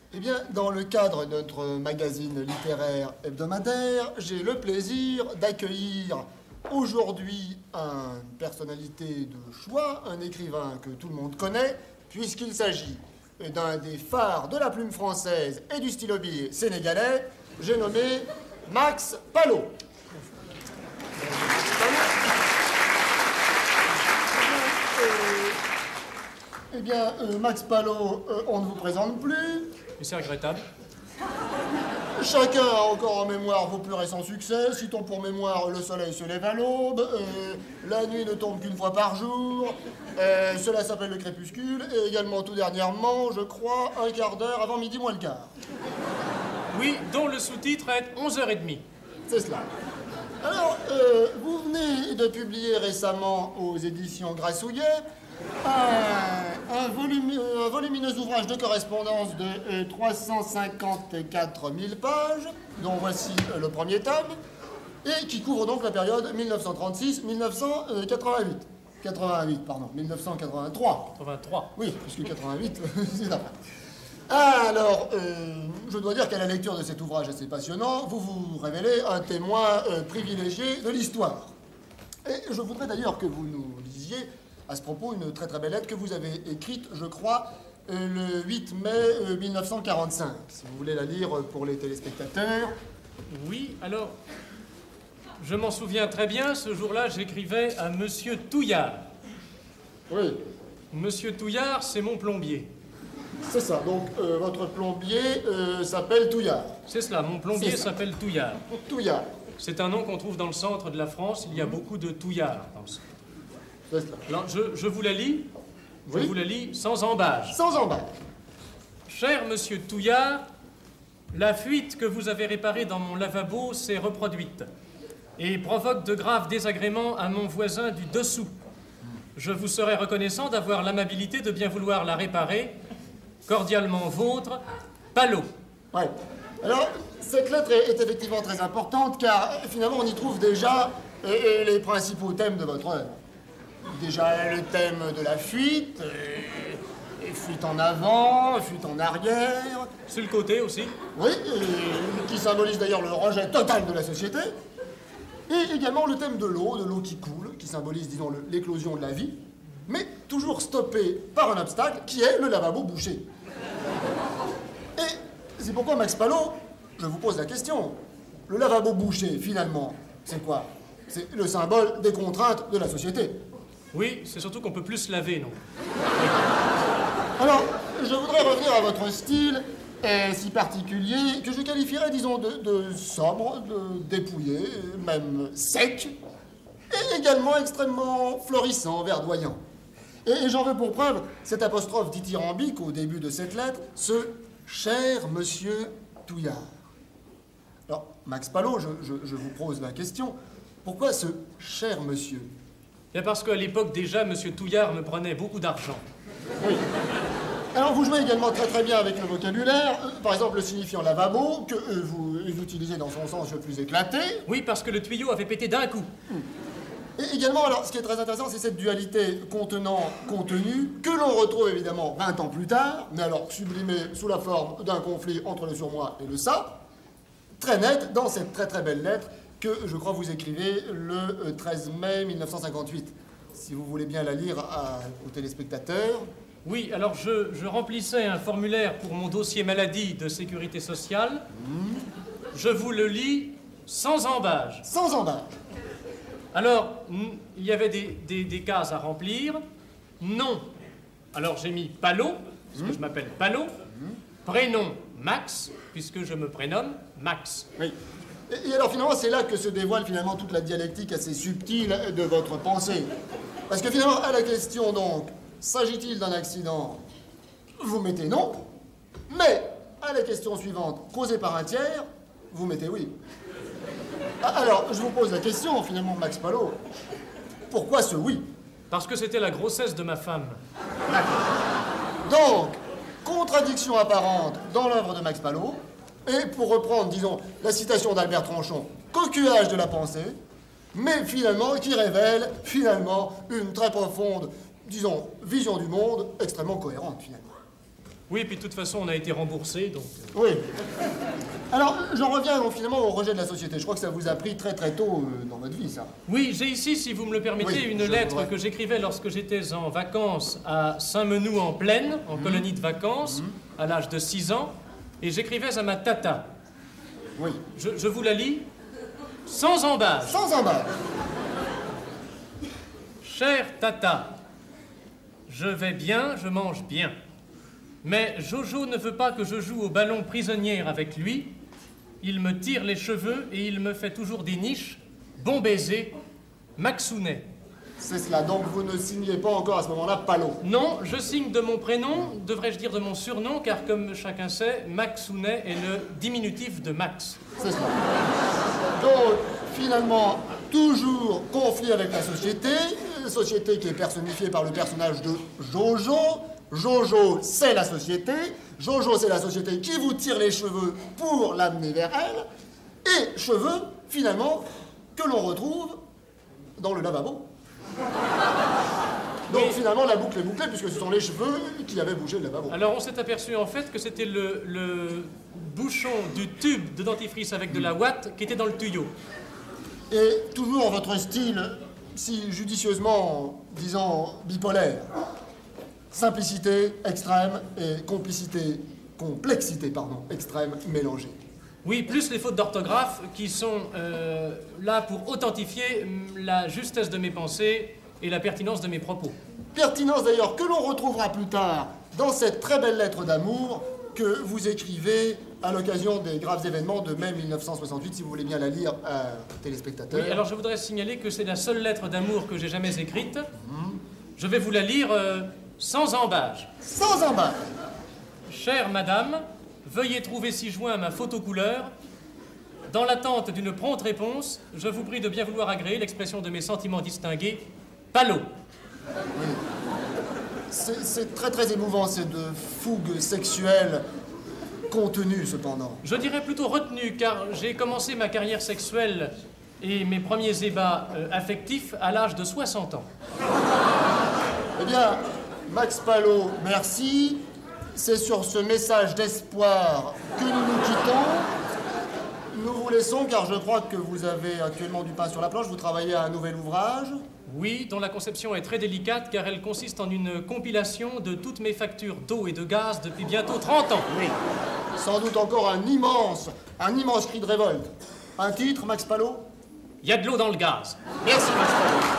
Eh bien, dans le cadre de notre magazine littéraire hebdomadaire, j'ai le plaisir d'accueillir aujourd'hui une personnalité de choix, un écrivain que tout le monde connaît, puisqu'il s'agit d'un des phares de la plume française et du stylo-bille sénégalais, j'ai nommé Max Palot. Eh bien, Max Palot, on ne vous présente plus. Et c'est regrettable. Chacun a encore en mémoire vos plus récents succès. Citons pour mémoire Le soleil se lève à l'aube, La nuit ne tombe qu'une fois par jour, Cela s'appelle le crépuscule, et également tout dernièrement, je crois, Un quart d'heure avant midi moins le quart. Oui, dont le sous-titre est 11h30. C'est cela. Alors, vous venez de publier récemment aux éditions Grassouillet un volumineux ouvrage de correspondance de 354 000 pages, dont voici le premier tome, et qui couvre donc la période 1936-1988. 1983. 83. Oui, puisque 88, c'est après. Alors, je dois dire qu'à la lecture de cet ouvrage assez passionnant, vous vous révélez un témoin privilégié de l'histoire. Et je voudrais d'ailleurs que vous nous lisiez à ce propos une très très belle lettre que vous avez écrite, je crois, le 8 mai 1945. Si vous voulez la lire pour les téléspectateurs. Oui, alors, je m'en souviens très bien, ce jour-là, j'écrivais à Monsieur Touillard. Oui. Monsieur Touillard, c'est mon plombier. C'est ça, donc votre plombier s'appelle Touillard. C'est cela, mon plombier s'appelle Touillard. Touillard. C'est un nom qu'on trouve dans le centre de la France, il y a beaucoup de Touillards dans le centre. C'est cela. Alors, je vous la lis, Oui. je vous la lis sans embâche. Sans embâche. Cher Monsieur Touillard, la fuite que vous avez réparée dans mon lavabo s'est reproduite et provoque de graves désagréments à mon voisin du dessous. Je vous serais reconnaissant d'avoir l'amabilité de bien vouloir la réparer. Cordialement vôtre, Palot. Ouais. Alors, cette lettre est effectivement très importante car finalement on y trouve déjà les principaux thèmes de votre œuvre. Déjà le thème de la fuite, fuite en avant, fuite en arrière. Sur le côté aussi. Oui, qui symbolise d'ailleurs le rejet total de la société. Et également le thème de l'eau qui coule, qui symbolise, disons, l'éclosion de la vie, mais toujours stoppé par un obstacle qui est le lavabo bouché. Et c'est pourquoi, Max Palot, je vous pose la question. Le lavabo bouché, finalement, c'est quoi? C'est le symbole des contraintes de la société. Oui, c'est surtout qu'on peut plus se laver, non? Alors, je voudrais revenir à votre style si particulier, que je qualifierais, disons, de sobre, de dépouillé, même sec, et également extrêmement florissant, verdoyant. Et j'en veux pour preuve cette apostrophe dithyrambique au début de cette lettre, ce « cher monsieur Touillard ». Alors, Max Palot, je vous pose la question, pourquoi ce « cher monsieur » ? Bien parce qu'à l'époque, déjà, Monsieur Touillard me prenait beaucoup d'argent. Oui. Alors, vous jouez également très très bien avec le vocabulaire, par exemple le signifiant lavabo, que vous utilisez dans son sens le plus éclaté. Oui, parce que le tuyau avait pété d'un coup. Et également, alors, ce qui est très intéressant, c'est cette dualité contenant-contenu, que l'on retrouve évidemment 20 ans plus tard, mais alors sublimée sous la forme d'un conflit entre le surmoi et le ça, très net dans cette très très belle lettre que je crois vous écrivez le 13 mai 1958. Si vous voulez bien la lire aux téléspectateurs. Oui, alors je remplissais un formulaire pour mon dossier maladie de sécurité sociale. Je vous le lis sans embâche. Sans embâche. Alors, il y avait des cases à remplir. Non. Alors j'ai mis Palot, parce que je m'appelle Palot. Prénom Max, puisque je me prénomme Max. Oui. Et alors finalement, c'est là que se dévoile finalement toute la dialectique assez subtile de votre pensée. Parce que finalement, à la question donc, s'agit-il d'un accident? Vous mettez non. Mais à la question suivante, causé par un tiers, vous mettez oui. Alors, je vous pose la question, finalement, Max Palot. Pourquoi ce oui? Parce que c'était la grossesse de ma femme. Donc, contradiction apparente dans l'œuvre de Max Palot, et pour reprendre, disons, la citation d'Albert Tranchon, coquillage de la pensée, mais finalement, qui révèle, finalement, une très profonde, disons, vision du monde extrêmement cohérente, finalement. Oui, puis de toute façon, on a été remboursé, donc... Oui. Alors, j'en reviens donc, finalement au rejet de la société. Je crois que ça vous a pris très très tôt dans votre vie, ça. Oui, j'ai ici, si vous me le permettez, Oui, une lettre que j'écrivais lorsque j'étais en vacances à Saint-Menou-en-Plaine, en colonie de vacances, à l'âge de 6 ans, et j'écrivais à ma tata. Oui. Je vous la lis, sans embâche. Sans embâche. Chère tata, je vais bien, je mange bien. Mais Jojo ne veut pas que je joue au ballon prisonnière avec lui. Il me tire les cheveux et il me fait toujours des niches. Bon baiser, Maxounet. C'est cela, donc vous ne signez pas encore à ce moment-là Palot. Non, je signe de mon prénom, devrais-je dire de mon surnom, car comme chacun sait, Maxounet est le diminutif de Max. C'est cela. Donc, finalement, toujours conflit avec la société qui est personnifiée par le personnage de Jojo. Jojo, c'est la société. Jojo, c'est la société qui vous tire les cheveux pour l'amener vers elle. Et cheveux, finalement, que l'on retrouve dans le lavabo. Donc finalement, la boucle est bouclée, puisque ce sont les cheveux qui avaient bougé le lavabo. Alors on s'est aperçu en fait que c'était le bouchon du tube de dentifrice avec de la ouate qui était dans le tuyau. Et toujours votre style, si judicieusement, disons, bipolaire. Simplicité extrême et complexité extrême mélangée. Oui, plus les fautes d'orthographe qui sont là pour authentifier la justesse de mes pensées et la pertinence de mes propos. Pertinence d'ailleurs que l'on retrouvera plus tard dans cette très belle lettre d'amour que vous écrivez à l'occasion des graves événements de mai 1968, si vous voulez bien la lire, téléspectateurs. Oui, alors je voudrais signaler que c'est la seule lettre d'amour que j'ai jamais écrite. Je vais vous la lire sans embâche. Sans embâche. Chère madame, veuillez trouver ci-joint ma photocouleur. Dans l'attente d'une prompte réponse, je vous prie de bien vouloir agréer l'expression de mes sentiments distingués. Palot. Oui. C'est très très émouvant, c'est de fougue sexuelle contenue cependant. Je dirais plutôt retenue, car j'ai commencé ma carrière sexuelle et mes premiers ébats affectifs à l'âge de 60 ans. Eh bien, Max Palot, merci. C'est sur ce message d'espoir que nous nous quittons. Nous vous laissons car je crois que vous avez actuellement du pain sur la planche. Vous travaillez à un nouvel ouvrage. Oui, dont la conception est très délicate car elle consiste en une compilation de toutes mes factures d'eau et de gaz depuis bientôt 30 ans. Oui. Sans doute encore un immense cri de révolte. Un titre, Max Palot? Il y a de l'eau dans le gaz. Merci, Max Palot.